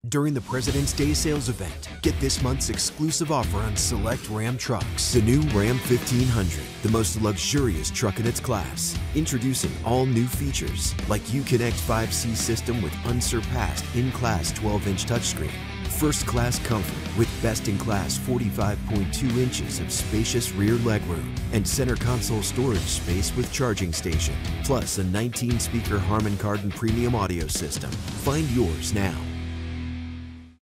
During the President's Day sales event, get this month's exclusive offer on select Ram trucks. The new Ram 1500, the most luxurious truck in its class. Introducing all new features like Uconnect 5C system with unsurpassed in-class 12-inch touchscreen. First-class comfort with best-in-class 45.2 inches of spacious rear legroom and center console storage space with charging station, plus a 19-speaker Harman Kardon premium audio system. Find yours now.